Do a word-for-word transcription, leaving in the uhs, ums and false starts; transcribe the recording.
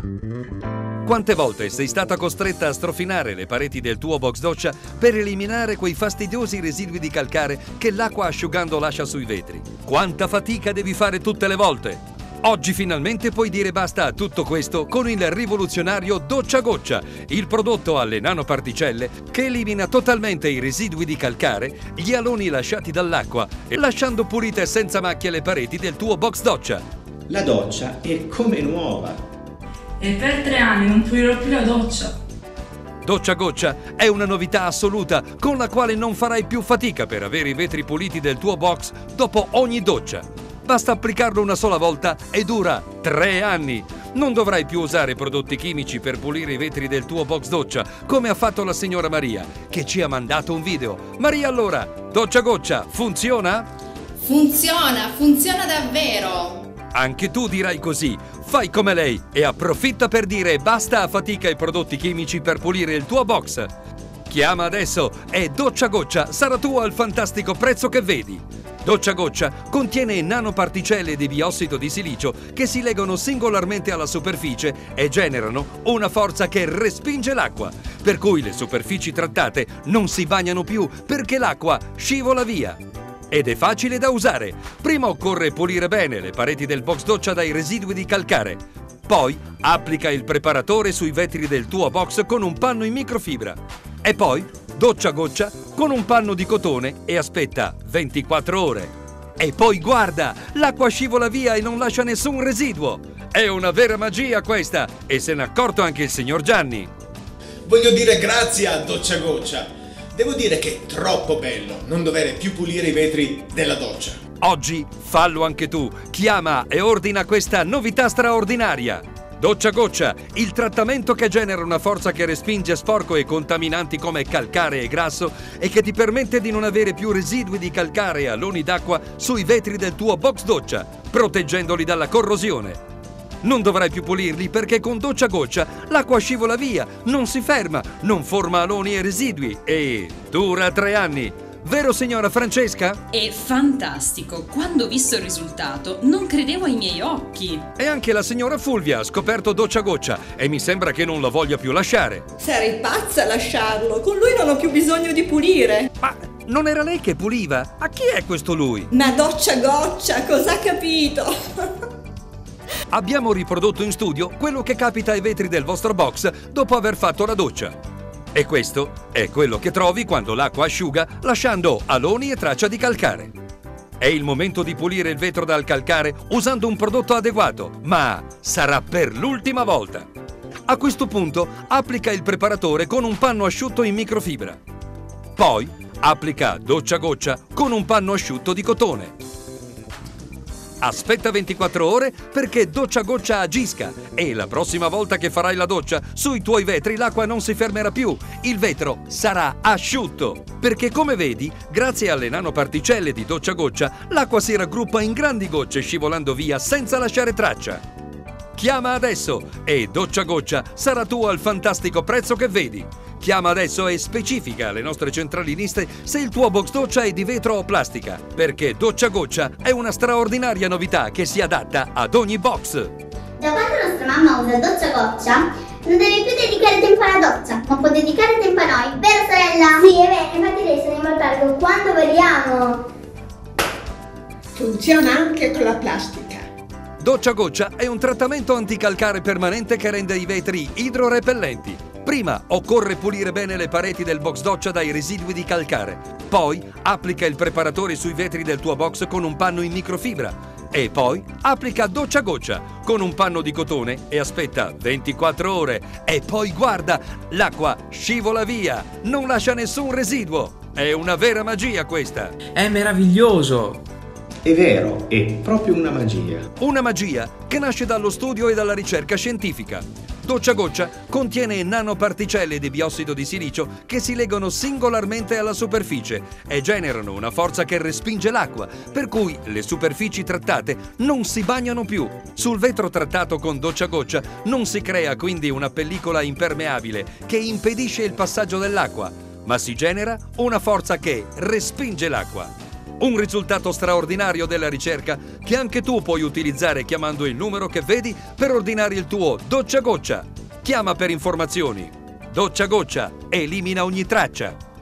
Quante volte sei stata costretta a strofinare le pareti del tuo box doccia per eliminare quei fastidiosi residui di calcare che l'acqua asciugando lascia sui vetri? Quanta fatica devi fare tutte le volte? Oggi finalmente puoi dire basta a tutto questo con il rivoluzionario Doccia Goccia, il prodotto alle nanoparticelle che elimina totalmente i residui di calcare, gli aloni lasciati dall'acqua, lasciando pulite senza macchie le pareti del tuo box doccia. La doccia è come nuova. E per tre anni non pulirò più la doccia. Doccia Goccia è una novità assoluta con la quale non farai più fatica per avere i vetri puliti del tuo box dopo ogni doccia. Basta applicarlo una sola volta e dura tre anni. Non dovrai più usare prodotti chimici per pulire i vetri del tuo box doccia, come ha fatto la signora Maria, che ci ha mandato un video. Maria, allora, Doccia Goccia funziona? Funziona, funziona davvero! Anche tu dirai così. Fai come lei e approfitta per dire basta a fatica ai prodotti chimici per pulire il tuo box. Chiama adesso e Doccia Goccia sarà tua al fantastico prezzo che vedi. Doccia Goccia contiene nanoparticelle di biossido di silicio che si legano singolarmente alla superficie e generano una forza che respinge l'acqua, per cui le superfici trattate non si bagnano più perché l'acqua scivola via. Ed è facile da usare. Prima occorre pulire bene le pareti del box doccia dai residui di calcare. Poi applica il preparatore sui vetri del tuo box con un panno in microfibra. E poi Doccia Goccia con un panno di cotone e aspetta ventiquattro ore. E poi guarda, l'acqua scivola via e non lascia nessun residuo. È una vera magia questa e se n'è accorto anche il signor Gianni. Voglio dire grazie a Doccia Goccia. Devo dire che è troppo bello non dover più pulire i vetri della doccia. Oggi fallo anche tu. Chiama e ordina questa novità straordinaria. Doccia Goccia, il trattamento che genera una forza che respinge sporco e contaminanti come calcare e grasso e che ti permette di non avere più residui di calcare e aloni d'acqua sui vetri del tuo box doccia, proteggendoli dalla corrosione. Non dovrai più pulirli perché con Doccia Goccia l'acqua scivola via, non si ferma, non forma aloni e residui e dura tre anni. Vero signora Francesca? È fantastico! Quando ho visto il risultato non credevo ai miei occhi! E anche la signora Fulvia ha scoperto Doccia Goccia e mi sembra che non la voglia più lasciare. Sarei pazza a lasciarlo, con lui non ho più bisogno di pulire. Ma non era lei che puliva? A chi è questo lui? Ma Doccia Goccia, cosa ha capito? Abbiamo riprodotto in studio quello che capita ai vetri del vostro box dopo aver fatto la doccia. E questo è quello che trovi quando l'acqua asciuga lasciando aloni e traccia di calcare. È il momento di pulire il vetro dal calcare usando un prodotto adeguato, ma sarà per l'ultima volta. A questo punto applica il preparatore con un panno asciutto in microfibra. Poi applica Doccia Goccia con un panno asciutto di cotone. Aspetta ventiquattro ore perché Doccia Goccia agisca e la prossima volta che farai la doccia sui tuoi vetri l'acqua non si fermerà più, il vetro sarà asciutto. Perché come vedi, grazie alle nanoparticelle di Doccia Goccia, l'acqua si raggruppa in grandi gocce scivolando via senza lasciare traccia. Chiama adesso e Doccia Goccia sarà tua al fantastico prezzo che vedi. Chiama adesso e specifica alle nostre centraliniste se il tuo box doccia è di vetro o plastica, perché Doccia Goccia è una straordinaria novità che si adatta ad ogni box. Da quando nostra mamma usa Doccia Goccia, non deve più dedicare tempo alla doccia, ma può dedicare tempo a noi, vero sorella? Sì, è vero, infatti lei se ne va al quando vogliamo. Funziona anche con la plastica. Doccia Goccia è un trattamento anticalcare permanente che rende i vetri idrorepellenti. Prima occorre pulire bene le pareti del box doccia dai residui di calcare. Poi applica il preparatore sui vetri del tuo box con un panno in microfibra. E poi applica Doccia Goccia con un panno di cotone e aspetta ventiquattro ore. E poi guarda, l'acqua scivola via, non lascia nessun residuo. È una vera magia questa. È meraviglioso! È vero, è proprio una magia. Una magia che nasce dallo studio e dalla ricerca scientifica. Doccia Goccia contiene nanoparticelle di biossido di silicio che si legano singolarmente alla superficie e generano una forza che respinge l'acqua, per cui le superfici trattate non si bagnano più. Sul vetro trattato con Doccia Goccia non si crea quindi una pellicola impermeabile che impedisce il passaggio dell'acqua, ma si genera una forza che respinge l'acqua. Un risultato straordinario della ricerca che anche tu puoi utilizzare chiamando il numero che vedi per ordinare il tuo Doccia Goccia. Chiama per informazioni. Doccia Goccia elimina ogni traccia.